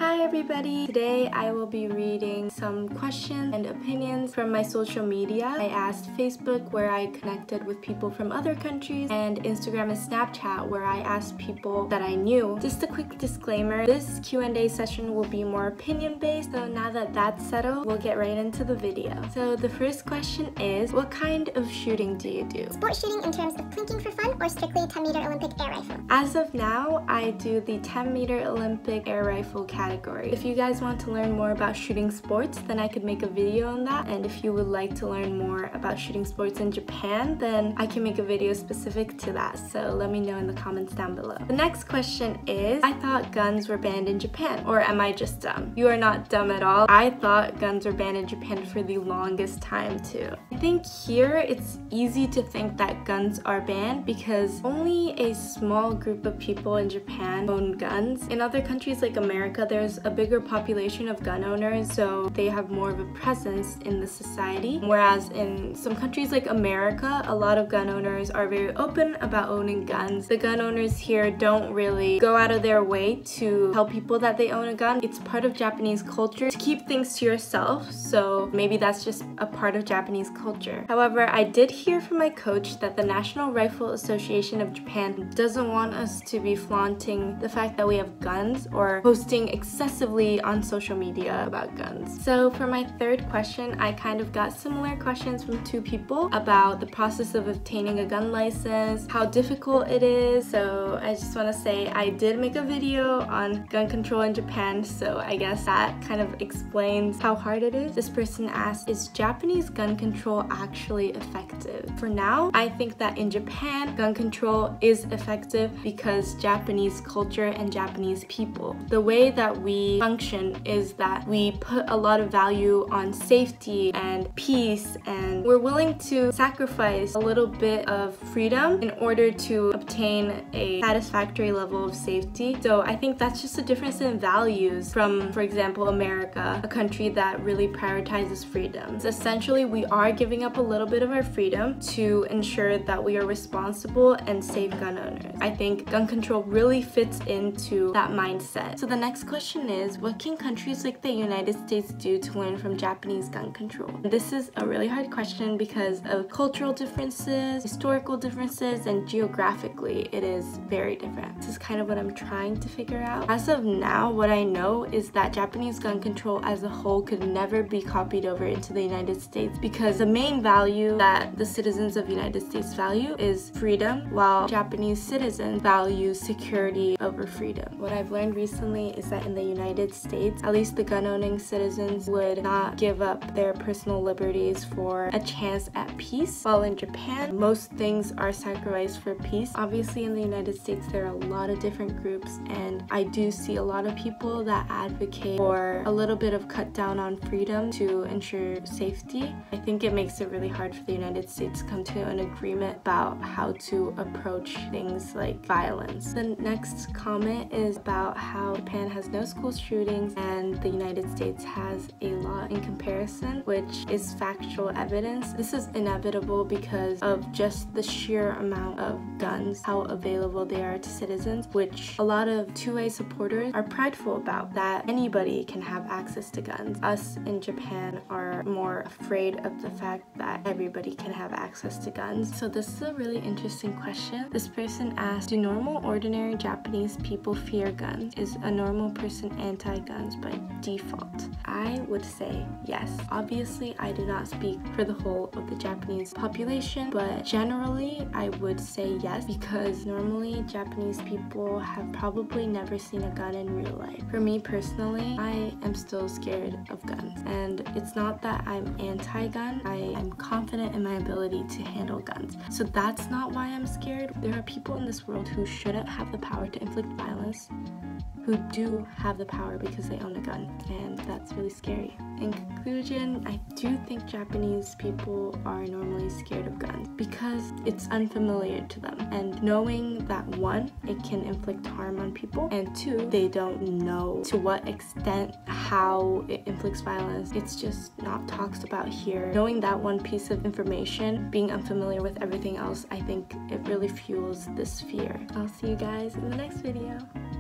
Hi everybody! Today I will be reading some questions and opinions from my social media. I asked Facebook, where I connected with people from other countries, and Instagram and Snapchat, where I asked people that I knew. Just a quick disclaimer, this Q&A session will be more opinion based, so now that that's settled, we'll get right into the video. So the first question is, what kind of shooting do you do? Sport shooting in terms of plinking for fun or strictly 10-meter Olympic air rifle? As of now, I do the 10-meter Olympic air rifle category. If you guys want to learn more about shooting sports, then I could make a video on that. And if you would like to learn more about shooting sports in Japan, then I can make a video specific to that. So let me know in the comments down below. The next question is, I thought guns were banned in Japan, or am I just dumb? You are not dumb at all. I thought guns were banned in Japan for the longest time too. I think here it's easy to think that guns are banned because only a small group of people in Japan own guns. In other countries like America, there's a bigger population of gun owners, so they have more of a presence in the society. Whereas in some countries like America, a lot of gun owners are very open about owning guns. The gun owners here don't really go out of their way to tell people that they own a gun. It's part of Japanese culture to keep things to yourself, so maybe that's just a part of Japanese culture. However, I did hear from my coach that the National Rifle Association of Japan doesn't want us to be flaunting the fact that we have guns or posting excessively on social media about guns. So for my third question, I kind of got similar questions from two people about the process of obtaining a gun license, how difficult it is. So I just want to say I did make a video on gun control in Japan, so I guess that kind of explains how hard it is. This person asked, is Japanese gun control actually effective? For now, I think that in Japan, gun control is effective because Japanese culture and Japanese people. The way that we function is that we put a lot of value on safety and peace, and we're willing to sacrifice a little bit of freedom in order to obtain a satisfactory level of safety. So I think that's just a difference in values from, for example, America, a country that really prioritizes freedom. So essentially, we are giving up a little bit of our freedom to ensure that we are responsible and safe gun owners. I think gun control really fits into that mindset. So the next question is, what can countries like the United States do to learn from Japanese gun control? This is a really hard question because of cultural differences, historical differences, and geographically it is very different. This is kind of what I'm trying to figure out. As of now, what I know is that Japanese gun control as a whole could never be copied over into the United States because the main value that the citizens of the United States value is freedom, while Japanese citizens value security over freedom. What I've learned recently is that in the United States, at least the gun-owning citizens would not give up their personal liberties for a chance at peace, while in Japan, most things are sacrificed for peace. Obviously, in the United States, there are a lot of different groups, and I do see a lot of people that advocate for a little bit of cut down on freedom to ensure safety. I think it makes it really hard for the United States to come to an agreement about how to approach things like violence. The next comment is about how Japan has no school shootings and the United States has a lot in comparison, which is factual evidence. This is inevitable because of just the sheer amount of guns, how available they are to citizens, which a lot of 2A supporters are prideful about, that anybody can have access to guns. Us in Japan are more afraid of the fact that everybody can have access to guns. So this is a really interesting question. This person asked, do normal, ordinary Japanese people fear guns? Is a normal person anti-guns by default? I would say yes. Obviously, I do not speak for the whole of the Japanese population, but generally I would say yes, because normally Japanese people have probably never seen a gun in real life. For me personally, I am still scared of guns, and it's not that I'm anti-gun. I am confident in my ability to handle guns. So that's not why I'm scared. There are people in this world who shouldn't have the power to inflict violence, who do have the power because they own a gun, and that's really scary. In conclusion, I do think Japanese people are normally scared of guns because it's unfamiliar to them, and knowing that one, it can inflict harm on people, and two, they don't know to what extent, how it inflicts violence. It's just not talked about here. Knowing that one piece of information, being unfamiliar with everything else, I think it really fuels this fear. I'll see you guys in the next video.